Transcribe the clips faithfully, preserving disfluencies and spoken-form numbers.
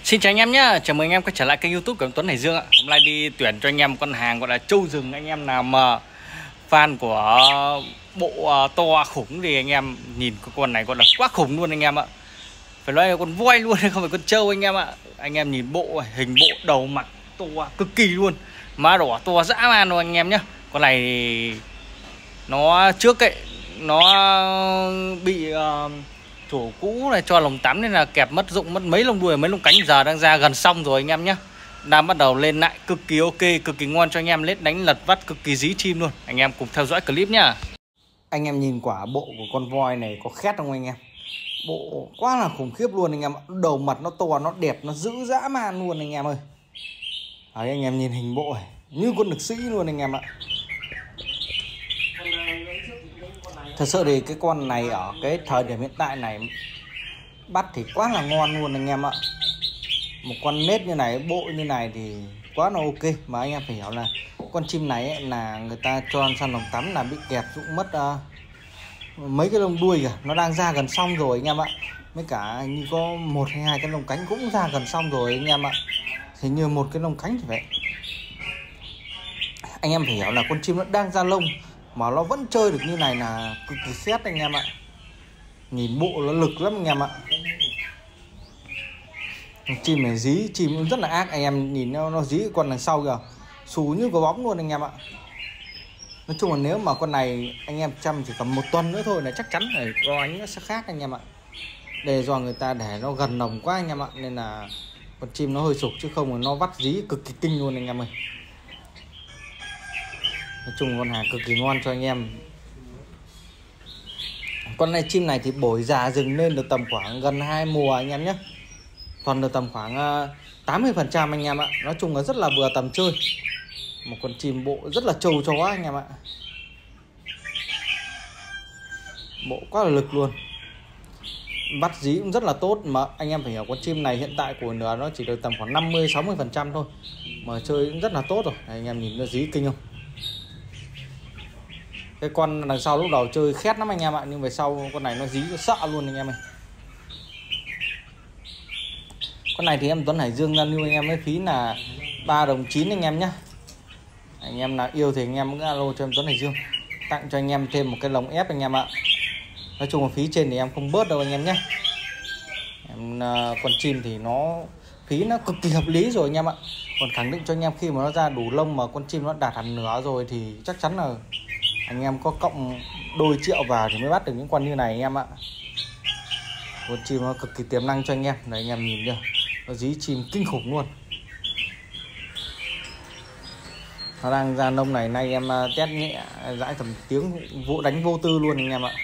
Xin chào anh em nhé, chào mừng anh em quay trở lại kênh YouTube của em Tuấn Hải Dương ạ. Hôm nay đi tuyển cho anh em con hàng gọi là trâu rừng. Anh em nào mà fan của bộ uh, to khủng thì anh em nhìn cái con này gọi là quá khủng luôn anh em ạ. Phải nói là con voi luôn, không phải con trâu anh em ạ. Anh em nhìn bộ hình bộ đầu mặt to cực kỳ luôn, má đỏ to dã man luôn anh em nhé. Con này nó trước ấy nó bị uh, chủ cũ này cho lồng tắm nên là kẹp mất dụng mất mấy lông đuôi mấy lông cánh, giờ đang ra gần xong rồi anh em nhé, đang bắt đầu lên lại cực kỳ ok, cực kỳ ngon cho anh em lết đánh lật vắt, cực kỳ dí chim luôn. Anh em cùng theo dõi clip nhá. Anh em nhìn quả bộ của con voi này có khét không anh em? Bộ quá là khủng khiếp luôn anh em ạ. Đầu mặt nó to, nó đẹp, nó dữ dã man luôn anh em ơi. Đấy, anh em nhìn hình bộ này như con lực sĩ luôn anh em ạ. Thật sự thì cái con này ở cái thời điểm hiện tại này bắt thì quá là ngon luôn anh em ạ. Một con nết như này, bộ như này thì quá là ok. Mà anh em phải hiểu là con chim này ấy, là người ta cho ăn săn lồng tắm là bị kẹp dụng mất uh, mấy cái lông đuôi kìa. Nó đang ra gần xong rồi anh em ạ. Mấy cả như có một hay hai cái lông cánh cũng ra gần xong rồi anh em ạ. Thì như một cái lông cánh thì vậy. Anh em phải hiểu là con chim nó đang ra lông mà nó vẫn chơi được như này là cực kỳ xét anh em ạ. Nhìn bộ nó lực lắm anh em ạ. Chim này dí, chim cũng rất là ác. Anh em nhìn nó, nó dí con đằng sau kìa, xù như có bóng luôn anh em ạ. Nói chung là nếu mà con này anh em chăm chỉ cần một tuần nữa thôi là chắc chắn phải có ánh nó sẽ khác anh em ạ. Để do người ta để nó gần nồng quá anh em ạ, nên là con chim nó hơi sụp, chứ không là nó vắt dí cực kỳ kinh luôn anh em ơi. Nói chung con hàng cực kỳ ngon cho anh em. Con này chim này thì bổi già rừng lên được tầm khoảng gần hai mùa anh em nhé. Toàn được tầm khoảng tám mươi phần trăm anh em ạ. Nói chung là rất là vừa tầm chơi. Một con chim bộ rất là trâu chó anh em ạ. Bộ quá là lực luôn. Bắt dí cũng rất là tốt. Mà anh em phải hiểu con chim này hiện tại của nửa nó chỉ được tầm khoảng năm mươi sáu mươi phần trăm thôi. Mà chơi cũng rất là tốt rồi. Đây, anh em nhìn nó dí kinh không? Cái con đằng sau lúc đầu chơi khét lắm anh em ạ, nhưng về sau con này nó dí nó sợ luôn anh em ơi. Con này thì em Tuấn Hải Dương ra lưu anh em với phí là ba đồng chín anh em nhé. Anh em nào yêu thì anh em cũng alo cho em Tuấn Hải Dương, tặng cho anh em thêm một cái lồng ép anh em ạ. Nói chung là phí trên thì em không bớt đâu anh em nhé. Em, con chim thì nó phí nó cực kỳ hợp lý rồi anh em ạ. Còn khẳng định cho anh em khi mà nó ra đủ lông mà con chim nó đạt hẳn nửa rồi thì chắc chắn là anh em có cộng đôi triệu vào thì mới bắt được những con như này anh em ạ. Con chim nó cực kỳ tiềm năng cho anh em. Đấy anh em nhìn chưa, nó dí chim kinh khủng luôn. Nó đang ra nông này, nay em test nhẹ dãi tầm tiếng vụ đánh vô tư luôn anh em ạ.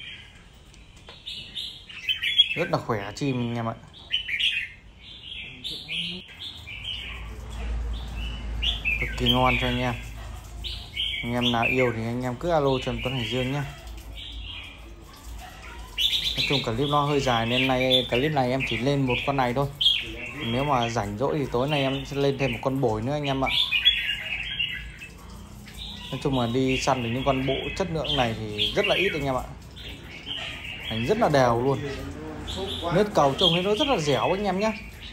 Rất là khỏe chim anh em ạ. Cực kỳ ngon cho anh em. Anh em nào yêu thì anh em cứ alo cho em Tuấn Hải Dương nhé. Nói chung clip nó hơi dài nên nay clip này em chỉ lên một con này thôi. Nếu mà rảnh rỗi thì tối nay em sẽ lên thêm một con bổi nữa anh em ạ. Nói chung là đi săn được những con bộ chất lượng này thì rất là ít anh em ạ. Hành rất là đều luôn. Nết cầu trông thấy nó rất là dẻo anh em nhé.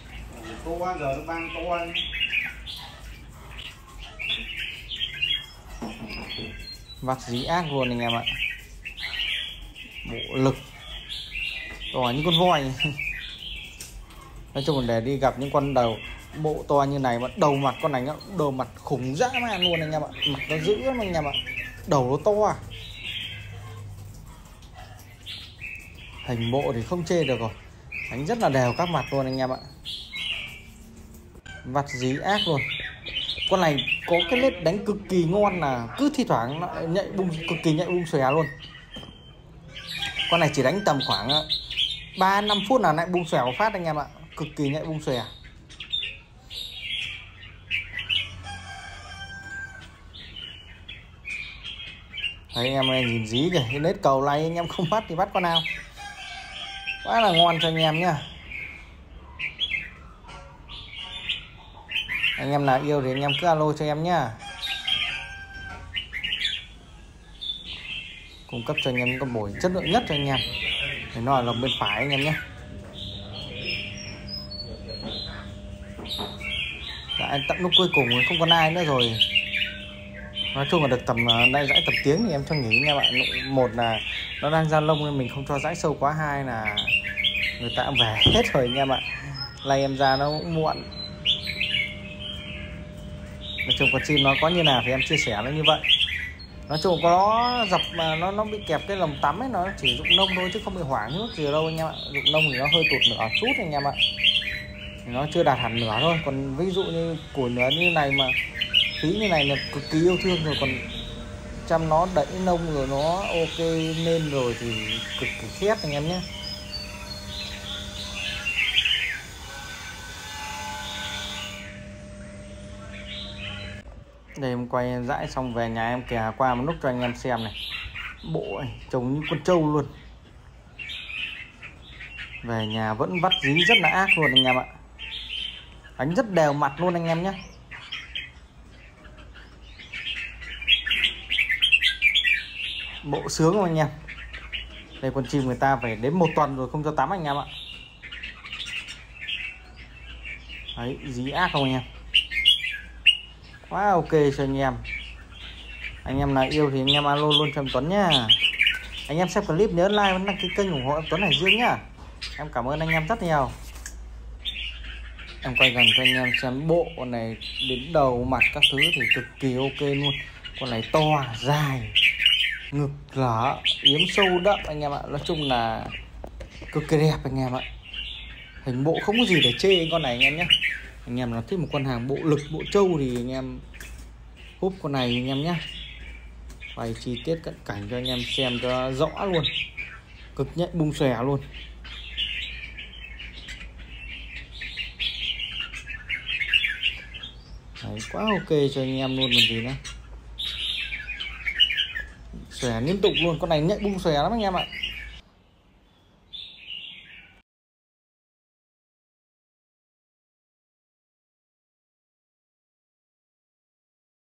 Vắt dí ác luôn anh em ạ. Bộ lực to như con voi. Nói chung là để đi gặp những con đầu bộ to như này mà đầu mặt con này nó đầu mặt khủng dã man luôn anh em ạ. Mặt nó dữ lắm anh em ạ. Đầu nó to à. Hình bộ thì không chê được rồi. Đánh rất là đều các mặt luôn anh em ạ. Vắt dí ác luôn. Con này có cái nét đánh cực kỳ ngon là cứ thi thoảng nó nhạy bung, cực kỳ nhạy bung xòe luôn. Con này chỉ đánh tầm khoảng ba năm phút là lại bung xòe một phát anh em ạ. Cực kỳ nhạy bung xòe. Đấy anh em ơi, nhìn dí kìa, cái nết cầu này anh em không bắt thì bắt con nào. Quá là ngon cho anh em nhá. Anh em nào yêu thì anh em cứ alo cho em nhá. Cung cấp cho anh em con bổi chất lượng nhất cho anh em. Thì nó là lồng bên phải anh em nhé. Đấy, tận lúc cuối cùng không còn ai nữa rồi. Nói chung là được tầm đây dãi tầm tiếng thì em cho nghỉ nha bạn. Một là nó đang ra lông nên mình không cho dãi sâu quá, hai là người ta về hết rồi nha bạn. Này em ra nó cũng muộn. Nói chung con chim nó có như nào thì em chia sẻ nó như vậy. Nói chung có nó dập mà nó nó bị kẹp cái lồng tắm ấy, nó chỉ dụng nông thôi chứ không bị hoảng nước gì đâu anh em ạ. Dụng nông thì nó hơi tụt nửa chút anh em ạ, nó chưa đạt hẳn nửa thôi. Còn ví dụ như củi nửa như này mà tí như này là cực kỳ yêu thương rồi, còn chăm nó đẩy nông rồi nó ok nên rồi thì cực kỳ khét anh em nhé. Đây em quay dãi xong về nhà em kè qua một lúc cho anh em xem này. Bộ này, trông như con trâu luôn. Về nhà vẫn vắt dí rất là ác luôn anh em ạ. Đánh rất đều mặt luôn anh em nhé. Bộ sướng không anh em. Đây con chim người ta phải đến một tuần rồi không cho tắm anh em ạ. Đấy, dí ác không anh em. Quá ok cho anh em. Anh em nào yêu thì anh em alo luôn cho em Tuấn nhá. Anh em xem clip nhớ like và đăng ký kênh ủng hộ em Tuấn Hải Dương nhá. Em cảm ơn anh em rất nhiều. Em quay gần cho anh em xem bộ con này đến đầu mặt các thứ thì cực kỳ ok luôn. Con này to, dài, ngực lở, yếm sâu đậm anh em ạ. Nói chung là cực kỳ đẹp anh em ạ. Hình bộ không có gì để chê con này anh em nhé. Anh em nào thích một con hàng bộ lực, bộ trâu thì anh em húp con này anh em nhé. Quay chi tiết cận cảnh cho anh em xem cho rõ luôn. Cực nhạy bung xòe luôn. Đấy, quá ok cho anh em luôn còn gì nữa. Xòe liên tục luôn, con này nhạy bung xòe lắm anh em ạ.